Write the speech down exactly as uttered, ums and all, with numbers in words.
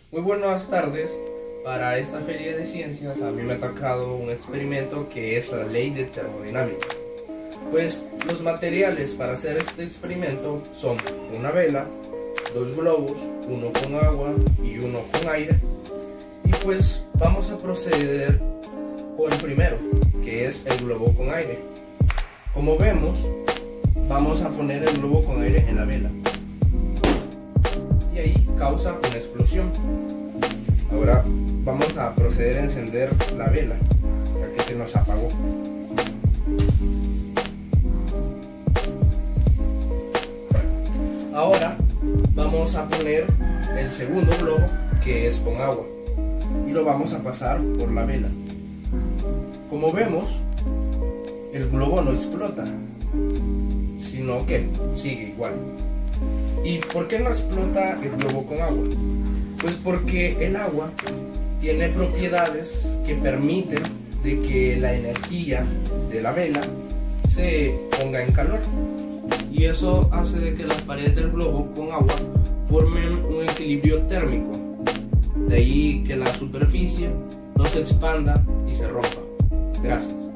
Muy buenas tardes. Para esta feria de ciencias a mí me ha tocado un experimento que es la ley de termodinámica. Pues los materiales para hacer este experimento son una vela, dos globos, uno con agua y uno con aire. Y pues vamos a proceder con el primero, que es el globo con aire. Como vemos, vamos a poner el globo con aire en la vela y ahí causa una explosión. Ahora vamos a proceder a encender la vela, ya que se nos apagó. Ahora vamos a poner el segundo globo, que es con agua, y lo vamos a pasar por la vela. Como vemos, el globo no explota, sino que sigue igual. ¿Y por qué no explota el globo con agua? Pues porque el agua tiene propiedades que permiten de que la energía de la vela se ponga en calor, y eso hace de que las paredes del globo con agua formen un equilibrio térmico, de ahí que la superficie no se expanda y se rompa. Gracias.